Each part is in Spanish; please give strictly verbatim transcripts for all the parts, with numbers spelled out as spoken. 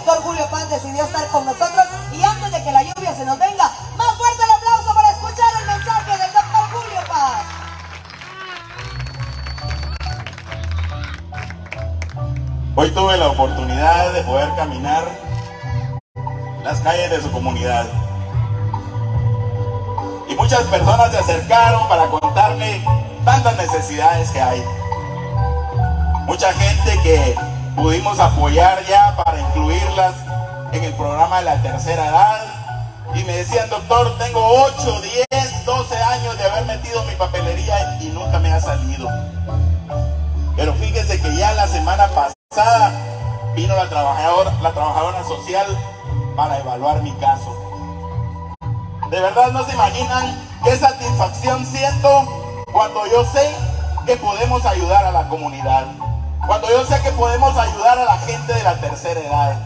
doctor Julio Paz decidió estar con nosotros, y antes de que la lluvia se nos venga, más fuerte el aplauso para escuchar el mensaje del doctor Julio Paz. Hoy tuve la oportunidad de poder caminar las calles de su comunidad. Y muchas personas se acercaron para contarme tantas necesidades que hay. Mucha gente que pudimos apoyar ya para incluirlas en el programa de la tercera edad. Y me decían, doctor, tengo ocho, diez, doce años de haber metido mi papelería y nunca me ha salido. Pero fíjense que ya la semana pasada vino la trabajadora, la trabajadora social para evaluar mi caso. De verdad no se imaginan qué satisfacción siento cuando yo sé que podemos ayudar a la comunidad. Cuando yo sé que podemos ayudar a la gente de la tercera edad.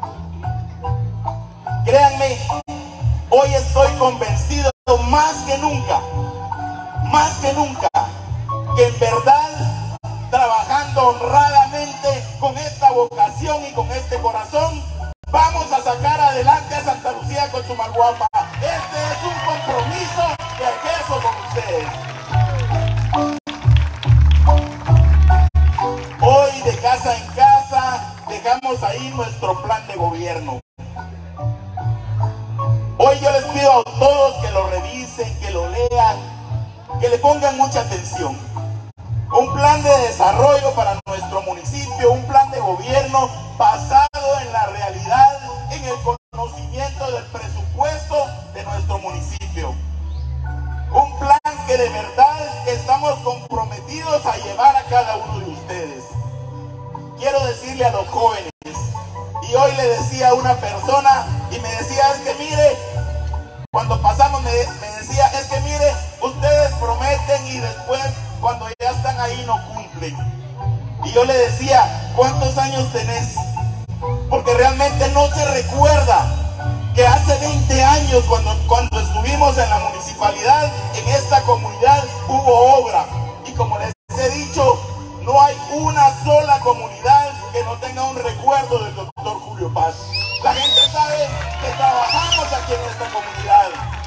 Créanme, hoy estoy convencido más que nunca, más que nunca, que en verdad, trabajando honradamente con esta vocación y con este corazón, vamos a sacar adelante a Santa Lucía con Chumalguapa. Este es un compromiso que ejerzo con ustedes. Hoy de casa en casa dejamos ahí nuestro plan de gobierno. Hoy yo les pido a todos que lo revisen, que lo lean, que le pongan mucha atención. Un plan de desarrollo para nuestro municipio, un plan de gobierno basado en la realidad, en el conocimiento del presupuesto de nuestro municipio. Un plan que de verdad estamos comprometidos a llevar a cada uno de ustedes. Quiero decirle a los jóvenes, y hoy le decía a una persona, y me decía, es que mire, cuando pasamos me, me decía, es que mire, ustedes prometen y después cuando ya están ahí no cumplen. Y yo le decía, ¿cuántos años tenés? Porque realmente no se recuerda que hace veinte años cuando, cuando estuvimos en la municipalidad, en esta comunidad hubo obra. Y como les he dicho, no hay una sola comunidad que no tenga un recuerdo del doctor Julio Paz. La gente sabe que trabajamos aquí en esta comunidad.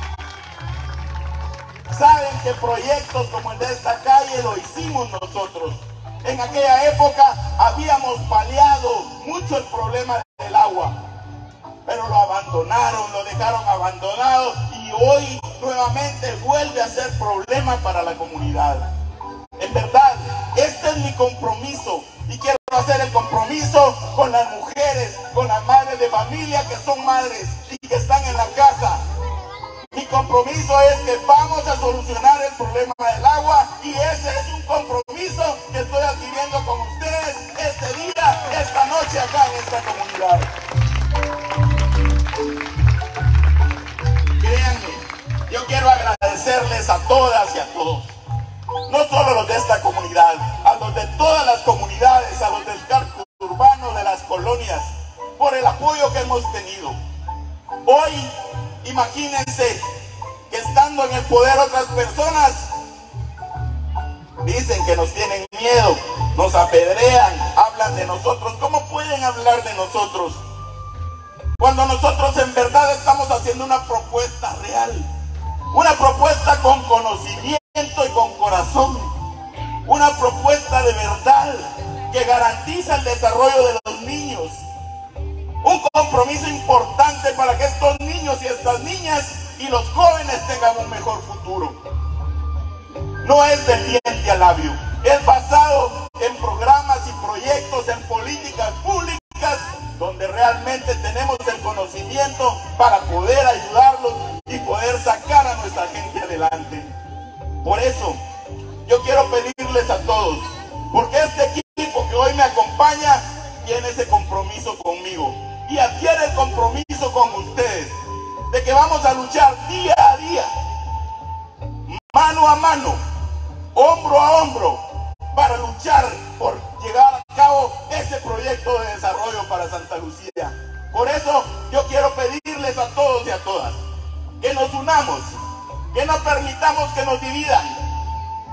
Saben que proyectos como el de esta calle lo hicimos nosotros. En aquella época habíamos paliado mucho el problema del agua, pero lo abandonaron, lo dejaron abandonado y hoy nuevamente vuelve a ser problema para la comunidad. En verdad, este es mi compromiso y quiero hacer el compromiso con las mujeres, con las madres de familia que son madres y que están en la casa. Mi compromiso es que vamos a solucionar el problema del agua y ese es un compromiso que estoy adquiriendo con ustedes este día, esta noche acá en esta comunidad. Créanme, yo quiero agradecerles a todas y a todos, no solo los de esta comunidad, a los de todas las comunidades, a los del casco urbano, de las colonias, por el apoyo que hemos tenido. Hoy, imagínense que estando en el poder otras personas dicen que nos tienen miedo, nos apedrean, hablan de nosotros. ¿Cómo pueden hablar de nosotros cuando nosotros en verdad estamos haciendo una propuesta real? Una propuesta con conocimiento y con corazón. Una propuesta de verdad que garantiza el desarrollo de los niños. Un compromiso importante para que estos niños y estas niñas y los jóvenes tengan un mejor futuro. No es de diente a labio, es basado en programas y proyectos, en políticas públicas, donde realmente tenemos el conocimiento para poder ayudarlos y poder sacar a nuestra gente adelante. Por eso, yo quiero pedirles a todos, porque este equipo que hoy me acompaña tiene ese compromiso conmigo y adquiere el compromiso con ustedes, de que vamos a luchar día a día, mano a mano, hombro a hombro, para luchar por llevar a cabo ese proyecto de desarrollo para Santa Lucía. Por eso yo quiero pedirles a todos y a todas que nos unamos, que no permitamos que nos dividan.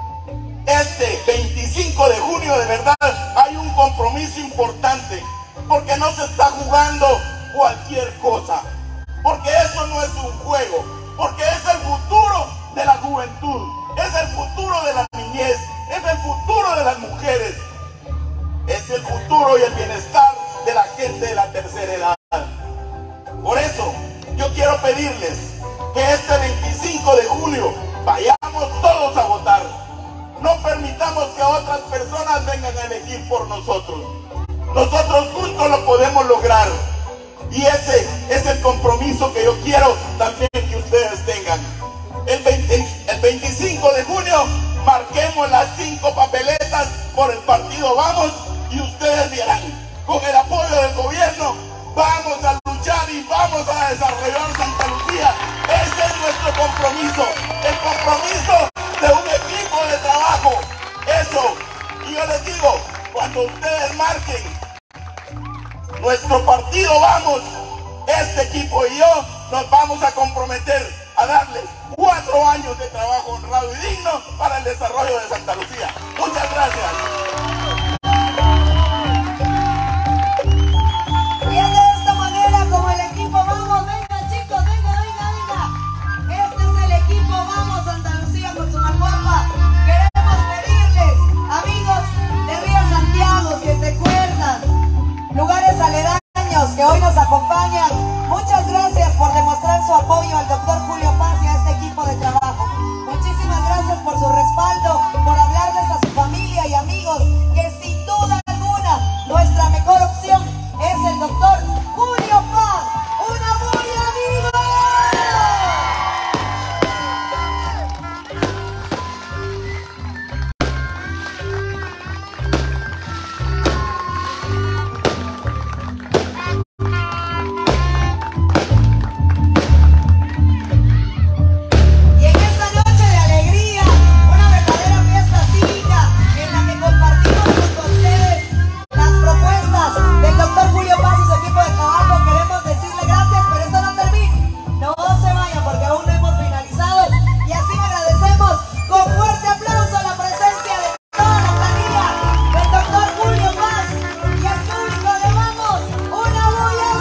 Este veinticinco de junio de verdad hay un compromiso importante porque no se está jugando cualquier cosa, porque eso no es un juego, porque es el futuro de la juventud, es el futuro de la niñez, es el futuro de las mujeres, es el futuro y el bienestar de la gente de la tercera edad. Por eso yo quiero pedirles que este veinticinco de julio vayamos todos a votar. No permitamos que otras personas vengan a elegir por nosotros. Nosotros juntos lo podemos lograr. Y ese es el compromiso que yo quiero también que ustedes tengan. El, veinte, el veinticinco de junio marquemos las cinco papeletas por el partido Vamos y ustedes dirán, con el apoyo del gobierno, vamos a luchar y vamos a desarrollar Santa Lucía. Ese es nuestro compromiso, el compromiso de un equipo de trabajo. Eso, y yo les digo, cuando ustedes marquen nuestro partido Vamos, este equipo y yo nos vamos a comprometer a darles cuatro años de trabajo honrado y digno para el desarrollo de Santa Lucía. Muchas gracias. Y es de esta manera como el equipo Vamos, venga chicos, venga, venga, venga. Este es el equipo Vamos Santa Lucía con su malporfa. Queremos pedirles, amigos de Río Santiago, que te acuerdan, lugares aledaños que hoy nos acompañan, muchas gracias por demostrar su apoyo al doctor Julio Paz y a este equipo de trabajo. Muchísimas gracias por su respaldo, por hablarles a su familia y amigos que sin duda alguna nuestra mejor opción es el doctor Julio Paz. ¡Una bulla, amigos! Y en esta noche de alegría, una verdadera fiesta cívica en la que compartimos con ustedes las propuestas del doctor Julio Paz y su equipo de trabajo, queremos decirle gracias, pero esto no termina. No se vayan porque aún no hemos finalizado. Y así agradecemos con fuerte aplauso la presencia de toda la planilla del doctor Julio Paz y el público de Vamos. ¡Una bulla,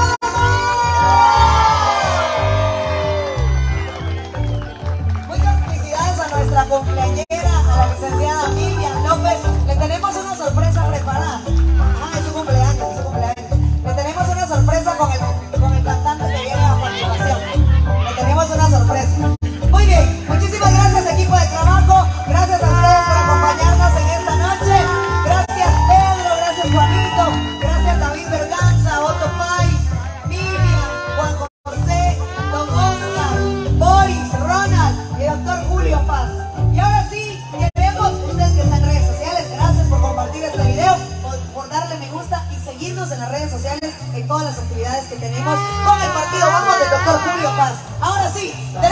Vamos! Muchas felicidades a nuestra cumpleañera, a la licenciada Miriam López. Le tenemos una sorpresa preparada. Ah, es su cumpleaños, es su cumpleaños. Le tenemos una sorpresa con el, con el cantante que viene a continuación. Le tenemos una sorpresa. Muy bien, muchísimas gracias equipo de trabajo. Gracias a ustedes por acompañarnos en esta noche. Gracias Pedro, gracias Juanito, gracias David Berganza, Otto Pais, Miriam, Juan José, Don Oscar, Boris, Ronald y doctor Julio Paz. Y ahora sí, queremos, ustedes que están en redes sociales, gracias por compartir este video, por, por darle me gusta y seguirnos en las redes sociales en todas las actividades que tenemos con el partido Vamos del doctor Julio Paz. Ahora sí,